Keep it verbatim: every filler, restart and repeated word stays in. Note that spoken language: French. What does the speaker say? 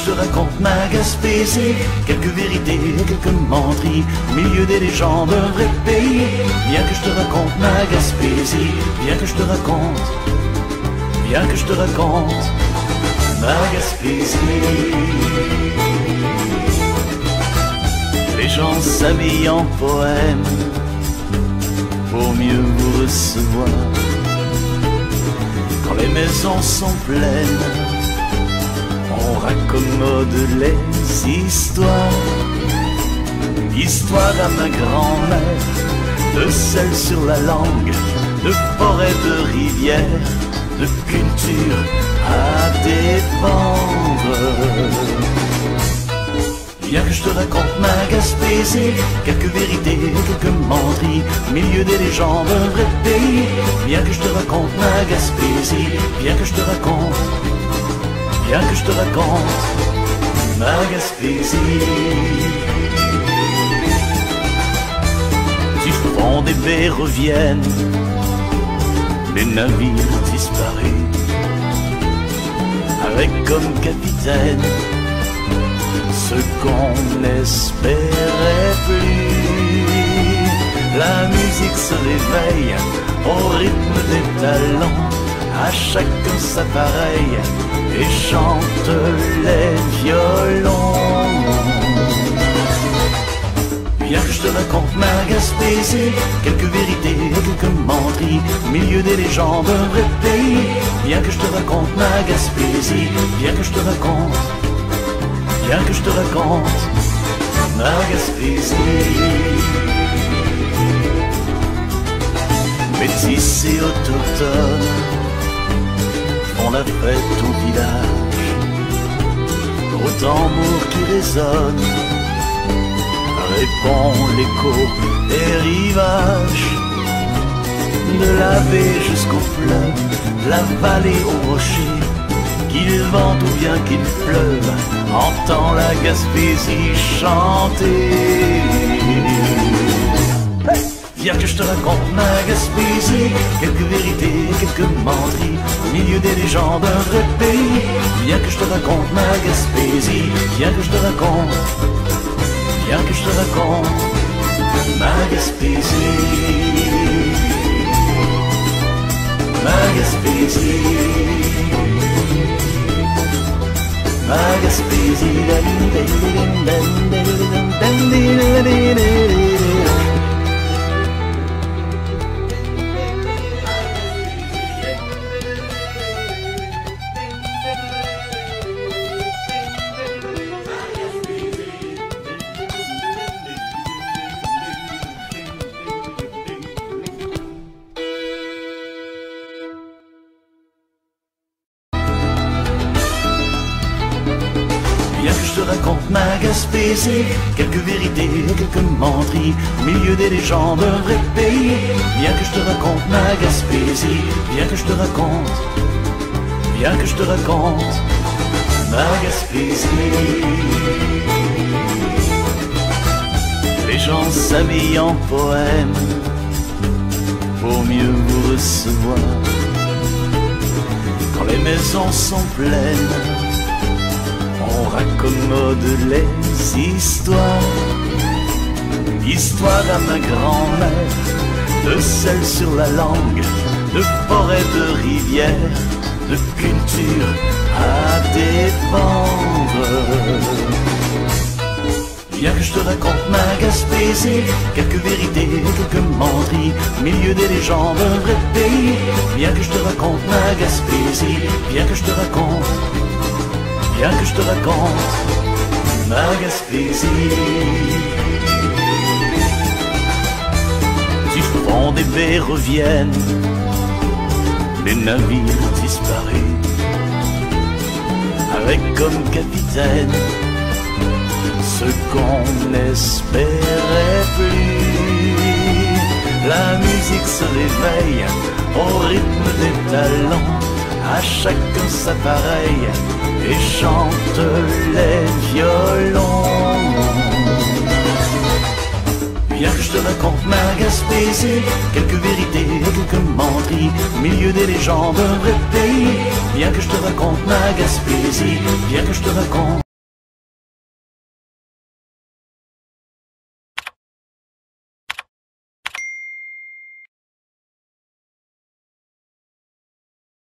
te raconte ma Gaspésie, quelques vérités, quelques menteries, au milieu des légendes, un vrai pays. Viens que je te raconte ma Gaspésie, viens que je te raconte, viens que je te raconte ma Gaspésie. Les gens s'habillent en poèmes pour mieux vous recevoir. Quand les maisons sont pleines, on raccommode les histoires. Histoire à ma grand-mère, de sel sur la langue, de forêt, de rivière, de culture à défendre. Viens que je te raconte ma Gaspésie, quelques vérités, quelques menteries, au milieu des légendes, un vrai pays. Viens que je te raconte ma Gaspésie, viens que je te raconte, viens que je te raconte ma Gaspésie. Du fond des baies reviennent les navires disparus, avec comme capitaine ce qu'on n'espérait plus. La musique se réveille au rythme des talents, à chacun sa pareille, et chante les violons. Viens que je te raconte ma Gaspésie, quelques vérités, quelques menteries, au milieu des légendes, un vrai pays. Viens que je te raconte ma Gaspésie, viens que je te raconte, viens que je te raconte ma Gaspésie. Métis et autochtones font la fête au village, au tambour qui résonne répond l'écho des rivages. De la baie jusqu'au fleuve, la vallée au rocher, qu'il vente ou bien qu'il pleuve, entend la Gaspésie chanter. Hey! Viens que je te raconte ma Gaspésie, quelques vérités, quelques menteries, au milieu des légendes, un vrai pays. Viens que je te raconte ma Gaspésie, viens que je te raconte, viens que je te raconte ma Gaspésie, ma Gaspésie, ma Gaspésie. Viens que je te raconte ma Gaspésie, quelques vérités, quelques menteries, au milieu des légendes, un vrai pays. Viens que je te raconte ma Gaspésie, viens que je te raconte, viens que je te raconte ma Gaspésie. Les gens s'habillent en poèmes pour mieux vous recevoir. Quand les maisons sont pleines, on raccommode les histoires. Histoire à ma grand-mère, de sel sur la langue, de forêt, de rivière, de culture à défendre. Viens que je te raconte ma Gaspésie, quelques vérités, quelques menteries, au milieu des légendes, un vrai pays. Viens que je te raconte ma Gaspésie, viens que je te raconte, viens que je te raconte ma Gaspésie. Du fond des baies reviennent les navires disparus, avec comme capitaine ce qu'on n'espérait plus. La musique se réveille au rythme des talents, à chacun sa pareille, et chante les violons. Viens que je te raconte ma Gaspésie, quelques vérités, quelques menteries, au milieu des légendes, un vrai pays. Viens que je te raconte ma Gaspésie, viens que je te raconte.